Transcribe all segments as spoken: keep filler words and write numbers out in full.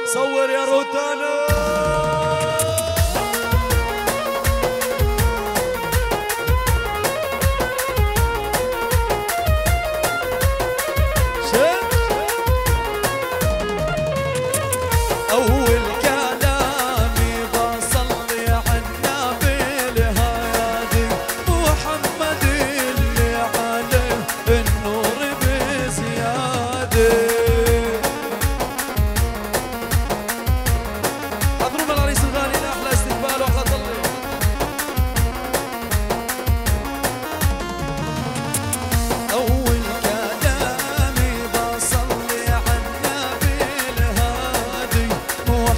صور يا روتانا. أول كلامي بصلي على النبي الهادي محمد اللي عليه النور بزيادة. حضرونا العريس الغالي أحلى استقبال وأحلى طلي. أول كلامي بصلي على النبي الهادي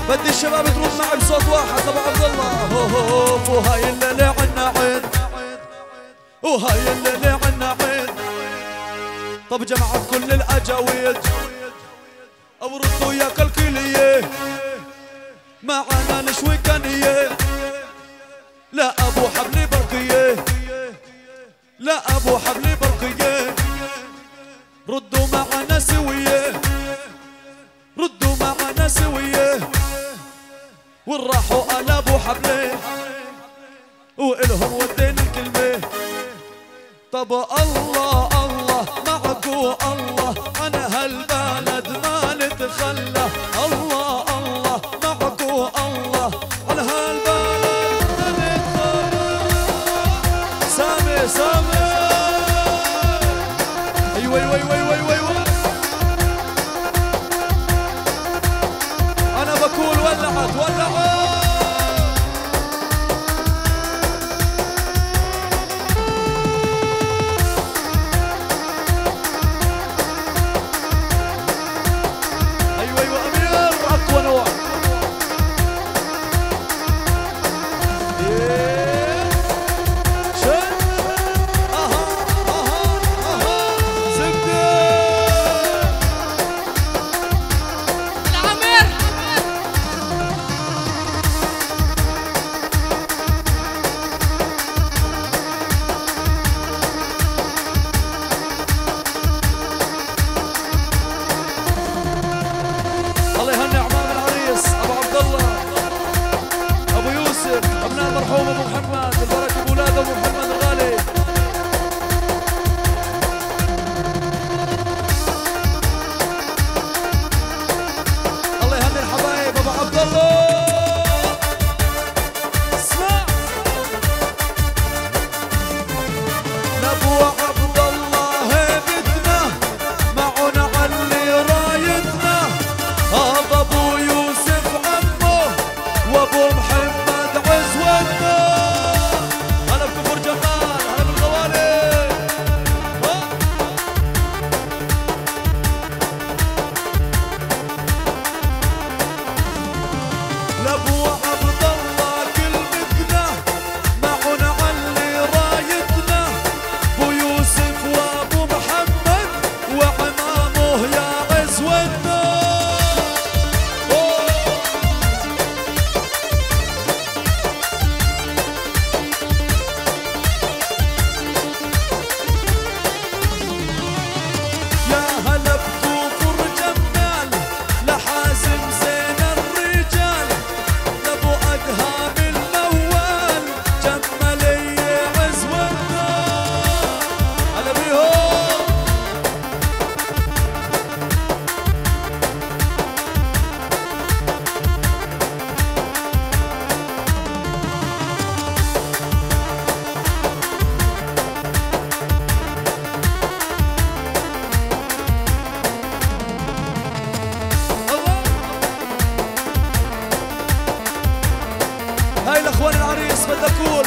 بدي الشباب ترد معي بصوت واحد ابو عبد الله. هو هو وهاي الليله عنا عيد، وهاي الليله عنا عيد. طب جمعت كل الاجاويد او ردوا يا كلكليه، معنا نشوي كنيه. لا ابو حبلي برقيه، لا ابو حبلي برقيه. ردوا معنا سويه، ردوا معنا سويه. والراحوا على ابو حبلي والهم ودين الكلمه. طب الله الله معكو الله، عن هالبلد ما نتخلى. الله الله معكو الله، عن هالبلد ما نتخلى. سامي سامي ايوه ايوه ايوه ايوه ايوه. انا بقول ولعت ولعت. المرحوم ابو محمد البركه بولاد ابو محمد الغالي. الله يهني الحبايب ابو عبد الله. اسمع لابو عبد الله هيبتنا معنا علي رايتنا. هذا ابو يوسف عمه وابو محمد عزوتنا. هلا بكفر جمال، هلا بالغوالي. لابو عبد الله كلمتنا معنا علي رايتنا. ابو يوسف وابو محمد وعمامه يا عزوتنا. هاي الاخوان العريس بدنا نقول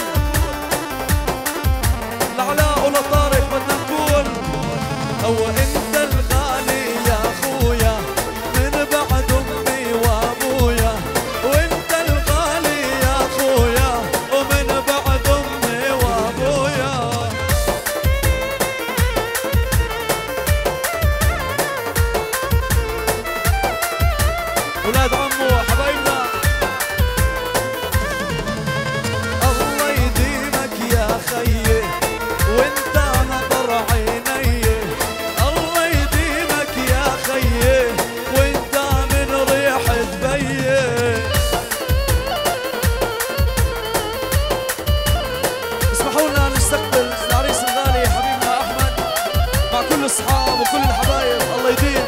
لعلاء ولطارق، بدنا نقول هو انت الغالي يا اخويا من بعد امي وابويا. وانت الغالي يا اخويا ومن بعد امي وابويا. ولاد عمو حبايبنا خيي وانت نظر عيني. الله يديمك يا خيي وانت من ريحة بيي. اسمحوا لنا نستقبل العريس الغالي حبيبنا احمد مع كل الاصحاب وكل الحبايب. الله يديم.